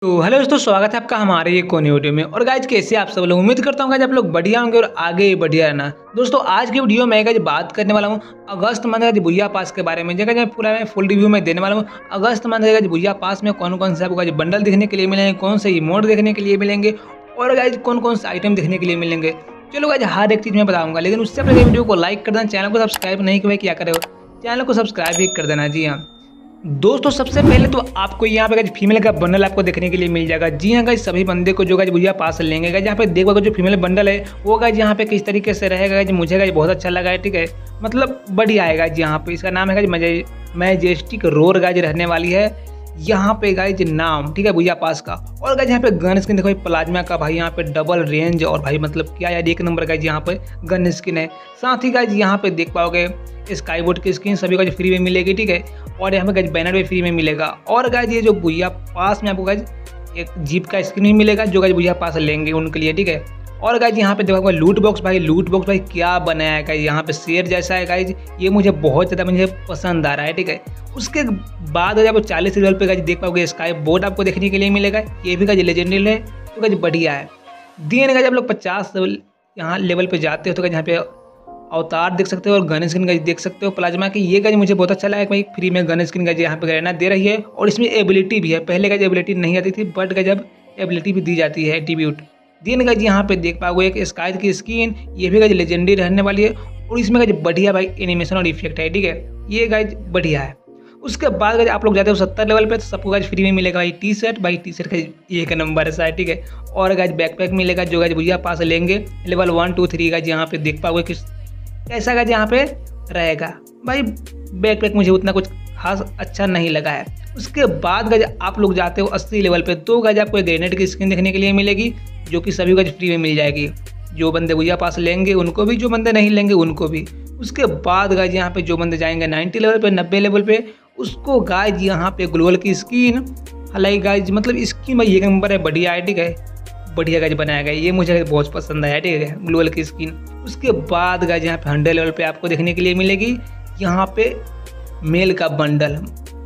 तो हेलो दोस्तों, स्वागत है आपका हमारे ये कोने वीडियो में। और गाइज कैसे आप सब लोग, उम्मीद करता हूँ गाइज आप लोग बढ़िया होंगे और आगे बढ़िया रहना। दोस्तों आज की वीडियो में गाइज बात करने वाला हूँ अगस्त मंथ का भुइयां पास के बारे में। जगह पूरा मैं फुल रिव्यू में देने वाला हूँ। अगस्त मंथ का भुइयां पास में कौन कौन से आपको बंडल देखने के लिए मिलेंगे, कौन से इमोट देखने के लिए मिलेंगे और गाइज कौन कौन से आइटम देखने के लिए मिलेंगे। चलो गाइज हर एक चीज़ मैं बताऊँगा, लेकिन उससे पहले वीडियो को लाइक कर देना, चैनल को सब्सक्राइब नहीं किया क्या करे, चैनल को सब्सक्राइब भी कर देना। जी हाँ दोस्तों, सबसे पहले तो आपको यहाँ पे फीमेल का बंडल आपको देखने के लिए मिल जाएगा। जी हाँ गाइस, सभी बंदे को जो गाइस भुइयां पास लेंगे गाइस, यहाँ पे देखोगे जो फीमेल बंडल है वो गाइस यहाँ पे किस तरीके से रहेगा गाइस, मुझे गाइस बहुत अच्छा लगा है। ठीक है, मतलब बढ़िया आएगा। यहाँ पे इसका नाम है गाइस मैजेस्टिक रोर गाइस रहने वाली है यहाँ पे गाइज नाम। ठीक है, भुइयां पास का। और गाइज यहाँ पे गन स्किन देखो प्लाज्मा का भाई, यहाँ पे डबल रेंज और भाई मतलब क्या यार एक नंबर गाइज यहाँ पे गन स्किन है। साथ ही गाइज यहाँ पे देख पाओगे स्काई बोर्ड की स्किन सभी गाइज फ्री में मिलेगी। ठीक है, और यहाँ पे गाइज बैनर भी फ्री में मिलेगा। और गाइज ये जो भुइयां पास में आपको गाइज एक जीप का स्किन भी मिलेगा जो गाइज भुइयां पास लेंगे उनके लिए। ठीक है, और गाइज यहाँ पे देखो लूट बॉक्स भाई क्या बनाया है गाइज, यहाँ पे शेर जैसा है गाइज, ये मुझे बहुत ज़्यादा मुझे पसंद आ रहा है। ठीक है, उसके बाद आपको 40 लेवल पे गाइज देख पाओगे स्काई बोर्ड आपको देखने के लिए मिलेगा। ये भी गाइज लेजेंडरी है तो गाइज बढ़िया है। दिन गाइज आप लोग 50 यहाँ लेवल पे जाते हो तो गाइज यहाँ पे अवतार देख सकते हो और गन स्किन गाइज देख सकते हो प्लाज्मा की। ये गाइज मुझे बहुत अच्छा लगा भाई, फ्री में गन स्किन गाइज यहाँ पे रहना दे रही है। और इसमें एबिलिटी भी है, पहले गाइज एबिलिटी नहीं आती थी बट गाइज अब एबिलिटी भी दी जाती है एट्रीब्यूट। दिन गाइज यहाँ पे देख पाओगे एक स्काई की स्किन, ये भी गाइज लेजेंडरी रहने वाली है और इसमें गाइज बढ़िया भाई एनिमेशन और इफेक्ट है। ठीक है, ये गाइज बढ़िया है। उसके बाद गाइज आप लोग जाते हो 70 लेवल पे तो सबको गाइज फ्री में मिलेगा भाई टी शर्ट का एक नंबर है। ठीक है, और गाइज बैकपैक मिलेगा जो गाइज भुइयां पास लेंगे लेवल 1 2 3 गाइज यहाँ पे देख पाओगे किस कैसा गाइज यहाँ पे रहेगा भाई। बैकपैक मुझे उतना कुछ खास अच्छा नहीं लगा है। उसके बाद गाइज आप लोग जाते हो 80 लेवल पे तो गाइज आपको एक ग्रेनेड की स्किन देखने के लिए मिलेगी जो कि सभी गाइज फ्री में मिल जाएगी, जो बंदे भुइयां पास लेंगे उनको भी, जो बंदे नहीं लेंगे उनको भी। उसके बाद गाइज यहाँ पे जो बंदे जाएंगे 90 लेवल पे 90 लेवल पे उसको गाइज यहाँ पे ग्लोबल की स्किन, हालांकि गाइज मतलब स्किन भाई एक नंबर है, बढ़िया है। ठीक है, बढ़िया गाइज बनाया गया, ये मुझे बहुत पसंद आया। ठीक है, ग्लोबल की स्किन। उसके बाद गाइज यहाँ पे 100 लेवल पे आपको देखने के लिए मिलेगी यहाँ पे मेल का बंडल।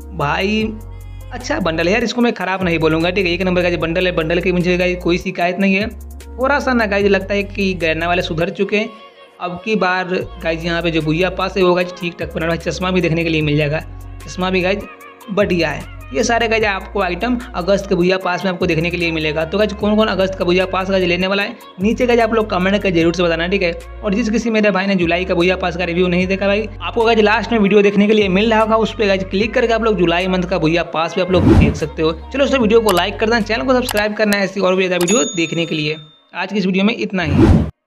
भाई अच्छा बंडल है यार, इसको मैं खराब नहीं बोलूँगा। ठीक है, एक नंबर का जो बंडल है, बंडल की मुझे गाइज कोई शिकायत नहीं है। थोड़ा सा ना गाइज लगता है कि गैरना वाले सुधर चुके हैं। अब की बार गाइज यहाँ पे जो भुइयां पास है वो गाइज ठीक ठाक बना। चश्मा भी देखने के लिए मिल जाएगा, चश्मा भी गाइज बढ़िया है। ये सारे गाइज आपको आइटम अगस्त के भुइयां पास में आपको देखने के लिए मिलेगा। तो गाइज कौन कौन अगस्त का भुइयां पास गाइज लेने वाला है नीचे गाइज आप लोग कमेंट कर जरूर से बताना। ठीक है, और जिस किसी मेरे भाई ने जुलाई का भुइयां पास का रिव्यू नहीं देखा भाई, आपको गाइज लास्ट में वीडियो देखने के लिए मिल रहा होगा, उस पर गाइज क्लिक करके आप लोग जुलाई मंथ का भुइयां पास भी आप लोग देख सकते हो। चलो इस वीडियो को लाइक कर देना, चैनल को सब्सक्राइब करना है ऐसी और भी ज़्यादा वीडियो देखने के लिए। आज की इस वीडियो में इतना ही।